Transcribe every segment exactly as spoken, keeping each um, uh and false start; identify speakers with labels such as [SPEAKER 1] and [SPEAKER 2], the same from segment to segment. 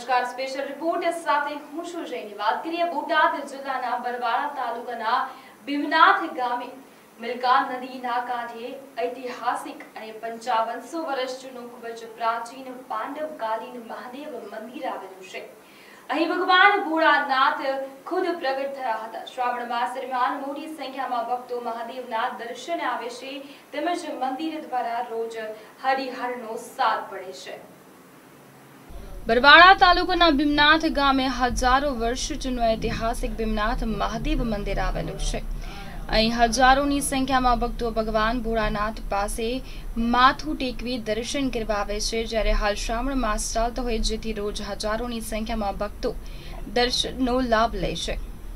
[SPEAKER 1] નમસ્કાર, special report સાથે હું છું જયની। વાત કરીએ બોટાદ જિલ્લાના બરવાળા તાલુકાના ભીમનાથ ગામે મિલકા નદીના કાંઠે ઐતિહાસિક અને પંચાવનસો વર્ષ જૂનું ખૂબ જ પ્રાચીન પાંડવકાલીન મહાદેવ મંદિર આવેલું છે। અહીં ભગવાન ભોળાનાથ ખુદ પ્રગટ થયા હતા। શ્રાવણ માસ દરમિયાન મોટી સંખ્યામાં ભક્તો મહાદેવના દર્શને આવે છે, તેમજ મંદિર દ્વારા રોજ હરિહરનો સાથ પડે છે। બરવાળા તાલુકાના ભીમનાથ ગામે હજારો વર્ષ જૂનું ઐતિહાસિક ભીમનાથ મહાદેવ મંદિર આવેલું છે। અહીં હજારોની સંખ્યામાં ભક્તો ભગવાન ભોળાનાથ પાસે માથું ટેકવી દર્શન કરવા આવે છે। જ્યારે હાલ શ્રાવણ માસ ચાલતો હોય, જેથી રોજ હજારોની સંખ્યામાં ભક્તો દર્શનનો લાભ લે છે।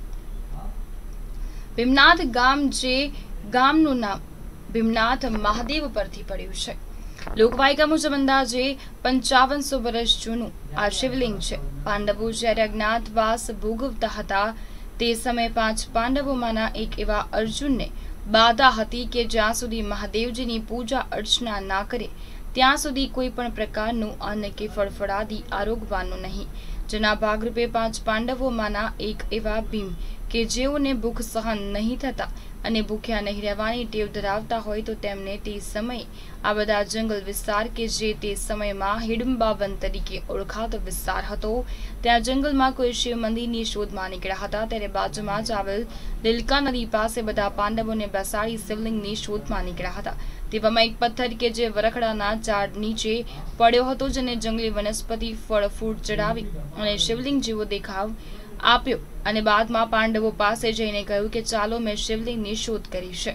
[SPEAKER 1] ભીમનાથ ગામ જે ગામનું નામ ભીમનાથ મહાદેવ પરથી પડ્યું છે। લોકવાયકા મુજબ અંદાજે પંચાવનસો વર્ષ જૂનું આ શિવલિંગ છે। પાંડવો જ્યારે અજ્ઞાતવાસ ભોગવતા હતા તે સમયે પાંચ પાંડવોમાંના એક એવા અર્જુનને બાધા હતી કે જ્યાં સુધી મહાદેવજીની પૂજા અર્ચના ના કરે ત્યાં સુધી કોઈ પણ પ્રકારનું અન્ન કે ફળફળાદી આરોગવાનું નહીં। જેના ભાગરૂપે પાંચ પાંડવોમાંના એક એવા ભીમ કે જેઓને ભૂખ સહન નહીં થતા અને ભૂખ્યા નહીં રહેવાની ટેવ ધરાવતા હોય તો તેમને તે સમયે આ બધા જંગલ વિસ્તાર કે જે તે સમયમાં હિડમ્બા વન તરીકે ઓળખાતો વિસ્તાર હતો, ત્યાં જંગલમાં કોઈ શિવ મંદિરની શોધમાં નીકળ્યા હતા। ત્યારે બાજુમાં જ આવેલ લીલકા નદી પાસે બધા પાંડવોને બેસાડી શિવલિંગની શોધમાં નીકળ્યા હતા। તેવામાં એક પથ્થર કે જે વરખડાના ઝાડ નીચે પડ્યો હતો, જેને જંગલી વનસ્પતિ ફળ ફૂટ ચડાવી અને શિવલિંગ જેવો દેખાવ આપ્યો અને બાદમાં પાંડવો પાસે જઈને કહ્યું કે ચાલો મેં શિવલિંગની શોધ કરી છે।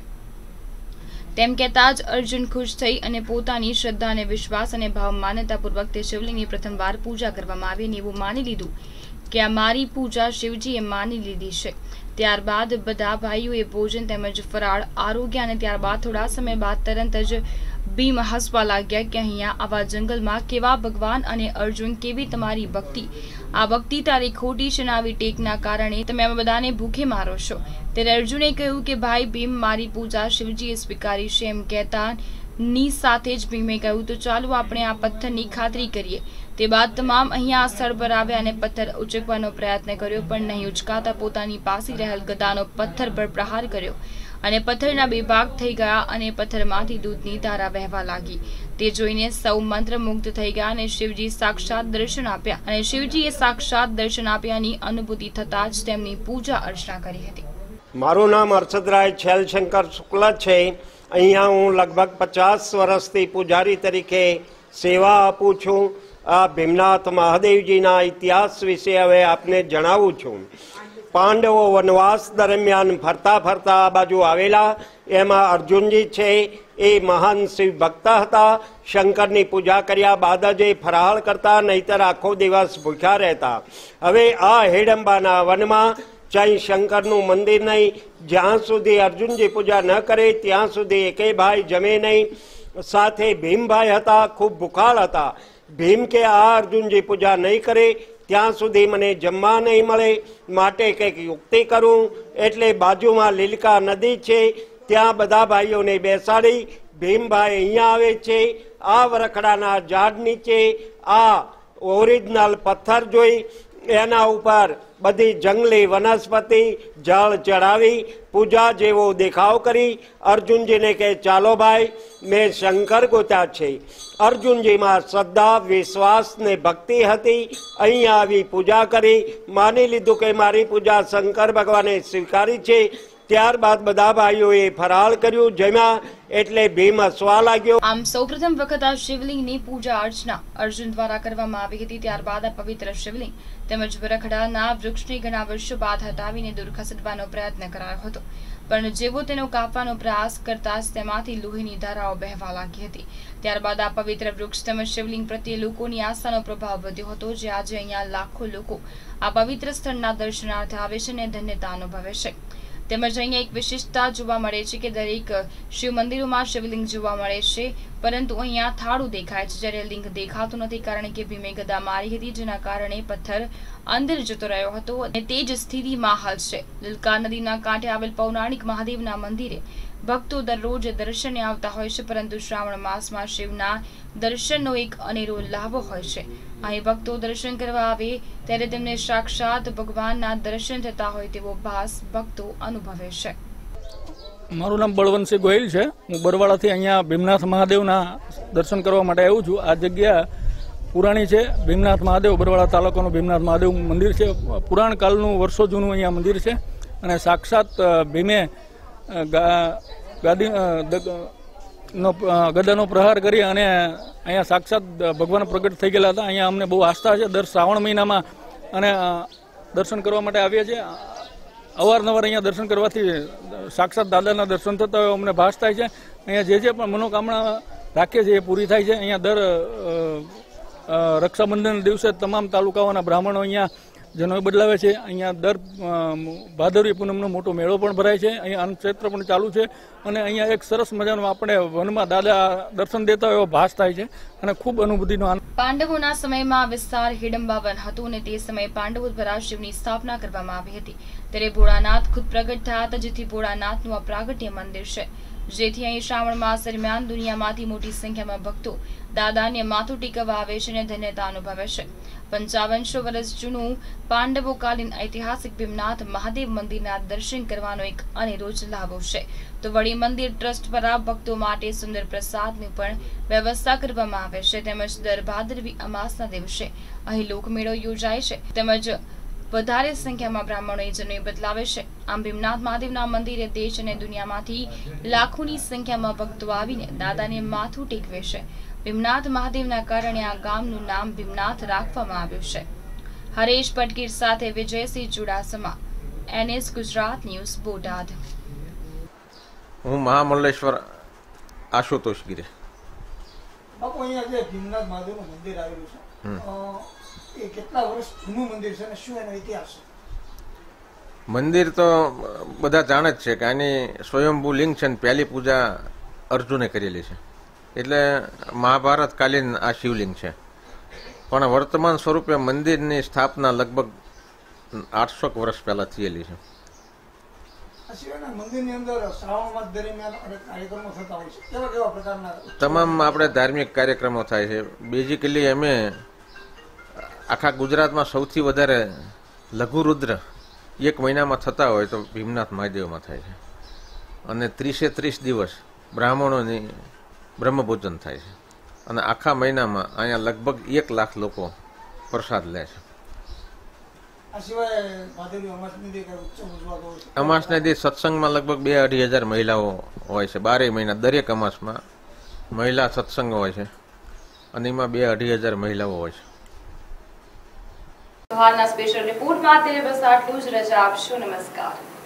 [SPEAKER 1] તેમ કહેતા જ અર્જુન ખુશ થઈ અને પોતાની શ્રદ્ધા અને વિશ્વાસ અને ભાવ માન્યતાપૂર્વક તે શિવલિંગની પ્રથમવાર પૂજા કરવામાં આવી અને એવું માની લીધું કે આ મારી પૂજા શિવજીએ માની લીધી છે। ત્યારબાદ બધા ભાઈઓએ ભોજન તેમજ ફરાળ આરોગ્ય અને ત્યારબાદ થોડા સમય બાદ તરત જ ભીમ હસવા લાગ્યા કે અહીંયા આવા જંગલમાં કેવા ભગવાન અને અર્જુન કેવી તમારી ભક્તિ, આ ભક્તિ તારી ખોટી છે, આવી ટેકના કારણે તમે આ બધાને ભૂખે મારો છો। ત્યારે અર્જુને કહ્યું કે ભાઈ ભીમ, મારી પૂજા શિવજીએ સ્વીકારી છે। એમ કહેતા ની સાથે જ ભીમે કહ્યું તો ચાલો આપણે આ પથ્થરની ખાતરી કરીએ। તે બાદ તમામ અહીંયા આ સ્થળ પર આવ્યા અને પથ્થર ઉચકવાનો પ્રયત્ન કર્યો, પણ નહીં ઉચકાતા પોતાની પાસે રહેલ ગદાનો પથ્થર પર પ્રહાર કર્યો અને પથ્થરના બે ભાગ થઈ ગયા અને પથ્થરમાંથી દૂધની ધારા વહેવા લાગી। તે જોઈને સૌ મંત્રમુગ્ધ થઈ ગયા અને શિવજી સાક્ષાત દર્શન આપ્યા અને શિવજીએ સાક્ષાત દર્શન આપ્યાની અનુભૂતિ થતાં જ તેમની પૂજા અર્ચના કરી હતી।
[SPEAKER 2] મારું નામ અરશદરાય છેલશંકર શુક્લ છે। અહીંયા હું લગભગ પચાસ વર્ષથી પૂજારી તરીકે સેવા આપું છું। આ ભીમનાથ મહાદેવજીના ઇતિહાસ વિશે હવે આપને જણાવું છું। પાંડવો વનવાસ દરમિયાન ફરતા ફરતા આ બાજુ આવેલા, એમાં અર્જુનજી છે એ મહાન શિવ ભક્ત હતા। શંકરની પૂજા કર્યા બાદ જ એ ફરાળ કરતા, નહીતર આખો દિવસ ભૂખ્યા રહેતા। હવે આ હિડમ્બાના વનમાં ચાઈ શંકરનું મંદિર નહીં, જ્યાં સુધી અર્જુનજી પૂજા ન કરે ત્યાં સુધી એકે ભાઈ જમે નહીં। સાથે ભીમભાઈ હતા, ખૂબ ભૂખાળ હતા। ભીમ કે આ અર્જુનજી પૂજા નહીં કરે ત્યાં સુધી મને જમવા નહીં મળે, માટે કંઈક યુક્તિ કરું। એટલે બાજુમાં લીલકા નદી છે, ત્યાં બધા ભાઈઓને બેસાડી ભીમભાઈ અહીંયા આવે છે। આ વરખડાના ઝાડ નીચે આ ઓરિજિનલ પથ્થર જોઈ એના ઉપર બધી જંગલી વનસ્પતિ જળ ચડાવી પૂજા જેવો દેખાવ કરી અર્જુનજીને કહે ચાલો ભાઈ, મેં શંકર ગોત્યા છે। અર્જુનજીમાં શ્રદ્ધા, વિશ્વાસ ને ભક્તિ હતી। અહીંયા આવી પૂજા કરી, માની લીધું કે મારી પૂજા શંકર ભગવાને સ્વીકારી છે। ત્યારબાદ બધા ભાઈઓએ ફરાળ કર્યું, જમ્યા, એટલે ભીમ હસવા લાગ્યો।
[SPEAKER 1] આમ સૌપ્રથમ વખત આ શિવલિંગની પૂજા અર્ચના અર્જુન દ્વારા કરવામાં આવી હતી। ત્યારબાદ આ પવિત્ર શિવલિંગ તેમજ વરખડાના વૃક્ષને ઘણા વર્ષો બાદ હટાવીને દૂર ખસેડવાનો પ્રયત્ન કરાયો હતો, પણ જેવો તેનો કાપવાનો પ્રયાસ કરતા જ તેમાંથી લોહીની ધારાઓ વહેવા લાગી હતી। ત્યારબાદ આ પવિત્ર વૃક્ષ તેમજ શિવલિંગ પ્રત્યે લોકોની આસ્થાનો પ્રભાવ વધ્યો હતો, જે આજે અહીંયા લાખો લોકો આ પવિત્ર સ્થળના દર્શનાર્થે આવે છે અને ધન્યતા અનુભવે છે। તેમજ અહીંયા એક વિશિષ્ટતા જોવા મળે છે કે દરેક શિવ મંદિરોમાં શિવલિંગ જોવા મળે છે, પરંતુ અહીંયા થાળું દેખાય છે, જ્યારે લિંગ દેખાતું નથી, કારણ કે ભીમે ગદા મારી હતી, જેના કારણે પથ્થર અંદર જતો રહ્યો હતો અને તે જ સ્થિતિમાં હાલ છે। લીલકા નદીના કાંઠે આવેલ પૌરાણિક મહાદેવના મંદિરે ભક્તો દરરોજ દર્શને આવતા હોય છે, પરંતુ શ્રાવણ માસમાં શિવના દર્શનનો એક અનેરો લાભો હોય છે. અહીં ભક્તો દર્શન કરવા આવે ત્યારે તેમને સાક્ષાત ભગવાનના દર્શન થતા હોય તેવો ભાસ ભક્તો અનુભવે છે.
[SPEAKER 3] મારું નામ બળવંતસિંહ ગોહિલ છે. હું બરવાળાથી અહીંયા ભીમનાથ મહાદેવના દર્શન કરવા માટે આવ્યો છું. આ જગ્યા પુરાણી છે. ભીમનાથ મહાદેવ બરવાળા તાલુકાનું ભીમનાથ મહાદેવ મંદિર છે. પુરાણ કાળનું વર્ષો જૂનું અહીંયા મંદિર છે અને સાક્ષાત ભીમે ગાદી નો ગદાનો પ્રહાર કરી અને અહીંયા સાક્ષાત ભગવાન પ્રગટ થઈ ગયેલા હતા. અહીંયા અમને બહુ આસ્થા છે. દર શ્રાવણ મહિનામાં અને દર્શન કરવા માટે આવીએ છીએ. અવારનવાર અહીંયા દર્શન કરવાથી સાક્ષાત દાદાના દર્શન થતા હોય અમને ભાસ થાય છે. અહીંયા જે જે પણ મનોકામના રાખીએ છીએ એ પૂરી થાય છે. અહીંયા દર રક્ષાબંધન દિવસે તમામ તાલુકાઓના બ્રાહ્મણો અહીંયા જનોઈ બદલાવે છે. અહીંયા દર ભાદરવી પૂનમનો મોટો મેળો પણ ભરાય છે. અહીંયા અન્નક્ષેત્ર પણ ચાલુ છે અને અહીંયા એક સરસ મજાનો આપણે વનમાં દાદા દર્શન દેતા હોય એવો ભાસ થાય છે અને ખૂબ અનુભૂતિનો આનંદ.
[SPEAKER 1] પાંડવોના સમયમાં આ વિસ્તાર હિડમ્બા વન હતું અને તે સમયે પાંડવો દ્વારા શિવની સ્થાપના કરવામાં આવી હતી. ત્યારે ભોળાનાથ ખુદ પ્રગટ થયા હતા, જેથી ભોળાનાથનું આ પ્રાગટ્ય મંદિર છે. જેથી અહીં શ્રાવણ માસ દરમિયાન દુનિયામાંથી મોટી સંખ્યામાં ભક્તો દાદાને માથું ટેકવવા આવે છે અને ધન્યતા અનુભવે છે. પંચાવનસો વર્ષ જૂનું પાંડવોકાલીન ઐતિહાસિક ભીમનાથ મહાદેવ મંદિરના દર્શન કરવાનો એક અનેરો જ લાભો છે. તો વળી મંદિર ટ્રસ્ટ દ્વારા ભક્તો માટે સુંદર પ્રસાદની પણ વ્યવસ્થા કરવામાં આવે છે. તેમજ દર ભાદરવી અમાસના દિવસે અહીં લોકમેળો યોજાય છે. તેમજ વધારે સંખ્યામાં બ્રાહ્મણોએ જનોઈ બદલાવે છે. આમ ભીમનાથ મહાદેવના મંદિરે દેશ અને દુનિયામાંથી લાખોની સંખ્યામાં ભક્તો આવીને દાદાને માથું ટેકવે છે. ભીમનાથ મહાદેવના કારણે આ ગામનું નામ ભીમનાથ રાખવામાં આવ્યું છે. હરેશ પટકીર સાથે વિજયસિંહ ચુડાસમા, એનએસ ગુજરાત ન્યૂઝ, બોટાદ.
[SPEAKER 4] હું મહામલ્લેશ્વર આશુતોષ ગીરે.
[SPEAKER 5] બાપુ, અહીંયા જે ભીમનાથ મહાદેવનું મંદિર આવેલું છે એ કેટલા વર્ષ જૂનું મંદિર છે અને શું એનો ઇતિહાસ છે?
[SPEAKER 4] મંદિર તો બધા જાણે જ છે કે આની સ્વયંભૂ લિંગ છે ને પહેલી પૂજા અર્જુને કરેલી છે. એટલે મહાભારત કાલીન આ શિવલિંગ છે. પણ વર્તમાન સ્વરૂપે મંદિરની સ્થાપના લગભગ આઠસો વર્ષ પહેલા થયેલી છે.
[SPEAKER 5] મંદિરની અંદર શ્રાવણ માસ દરમિયાન અનેક કાર્યક્રમો થતા હોય છે. કેવા કેવા પ્રકારના?
[SPEAKER 4] તમામ આપણે ધાર્મિક કાર્યક્રમો થાય છે. બેઝિકલી અમે આખા ગુજરાતમાં સૌથી વધારે લઘુરુદ્ર એક મહિનામાં થતા હોય તો ભીમનાથ મહાદેવમાં થાય છે. અને ત્રીસે ત્રીસ દિવસ બ્રાહ્મણોની બ્રહ્મભોજન થાય છે. અને આખા મહિનામાં અહીંયા લગભગ એક લાખ લોકો પ્રસાદ લે છે. અમાસના દિવસ સત્સંગમાં લગભગ બે અઢી હજાર મહિલાઓ હોય છે. બારે મહિના દરેક અમાસમાં મહિલા સત્સંગ હોય છે અને એમાં બે અઢી હજાર મહિલાઓ હોય છે.
[SPEAKER 1] હાલના સ્પેશિયલ રિપોર્ટમાં અત્યારે બસ આટલું જ. રજા આપશો. નમસ્કાર.